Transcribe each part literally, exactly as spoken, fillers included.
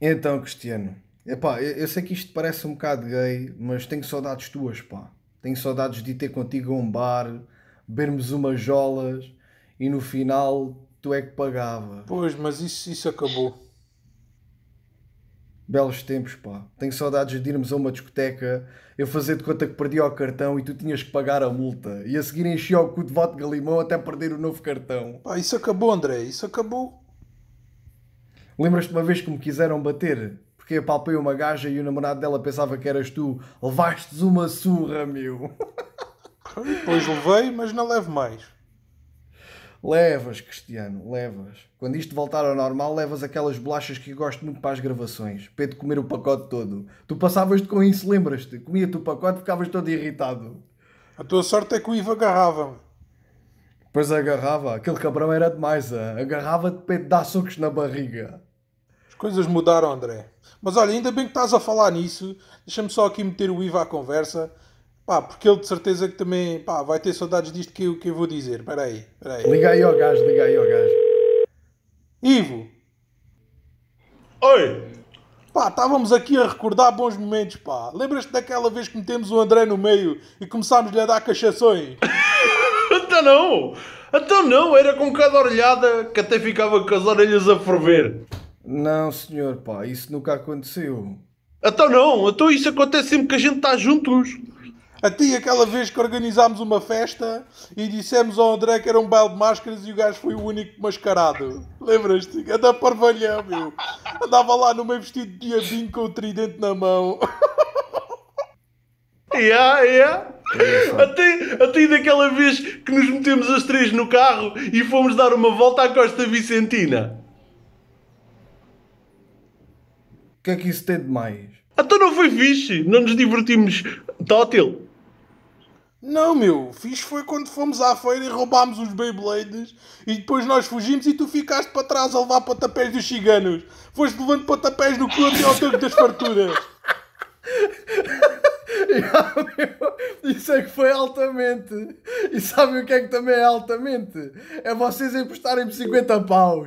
Então, Cristiano, epá, eu, eu sei que isto parece um bocado gay, mas tenho saudades tuas, pá. Tenho saudades de ir ter contigo a um bar, bebermos umas jolas e no final tu é que pagavas. Pois, mas isso, isso acabou. Belos tempos, pá. Tenho saudades de irmos a uma discoteca, eu fazer de conta que perdi o cartão e tu tinhas que pagar a multa. E a seguir enchia o cu de vodka limão até perder o novo cartão. Pá, isso acabou, André, isso acabou. Lembras-te uma vez que me quiseram bater? Porque apalpei uma gaja e o namorado dela pensava que eras tu. Levaste uma surra, meu. Pois levei, mas não levo mais. Levas, Cristiano, levas. Quando isto voltar ao normal, levas aquelas bolachas que eu gosto muito para as gravações. Para de comer o pacote todo. Tu passavas-te com isso, lembras-te? Comia-te o pacote e ficavas todo irritado. A tua sorte é que o Ivo agarrava-me. Depois agarrava, aquele cabrão era demais, ah. Agarrava-te para te dar socos na barriga. As coisas mudaram, André. Mas olha, ainda bem que estás a falar nisso. Deixa-me só aqui meter o Ivo à conversa. Pá, porque ele de certeza que também pá, vai ter saudades disto que eu, que eu vou dizer. Espera aí, espera aí. Liga aí ao gajo, liga aí ao gajo. Ivo, Oi! pá, estávamos aqui a recordar bons momentos, pá. Lembras-te daquela vez que metemos o André no meio e começámos-lhe a dar cachações? Então não! Então não! Era com cada orelhada que até ficava com as orelhas a ferver. Não, senhor, pá, isso nunca aconteceu. Então não! Então isso acontece sempre que a gente está juntos. A ti, aquela vez que organizámos uma festa e dissemos ao André que era um baile de máscaras e o gajo foi o único mascarado. Lembras-te? Anda parvalhão, meu. Andava lá no meio vestido de diabinho com o tridente na mão. Yeah, yeah. Engraçado. Até, até daquela vez que nos metemos as três no carro e fomos dar uma volta à Costa Vicentina. O que é que isso tem de mais? Então não foi fixe? Não nos divertimos tótil? Não, meu. Fixe foi quando fomos à feira e roubámos os Beyblades e depois nós fugimos e tu ficaste para trás a levar pontapés dos ciganos. Foste levando pontapés no cu até ao toque das farturas. Ya, meu, isso é que foi altamente. E sabem o que é que também é altamente? É vocês emprestarem-me cinquenta paus.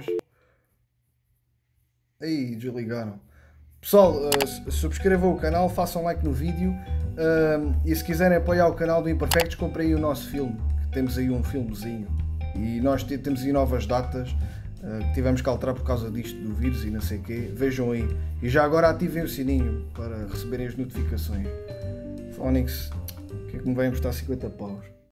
Aí, desligaram. Pessoal, uh, subscrevam o canal, façam like no vídeo uh, e se quiserem apoiar o canal do Imperfectos, comprem aí o nosso filme, que temos aí um filmezinho. E nós te- temos aí novas datas uh, que tivemos que alterar por causa disto do vírus e não sei o quê. Vejam aí. E já agora ativem o sininho para receberem as notificações. Phonics, o que é que me vai emprestar cinquenta paus?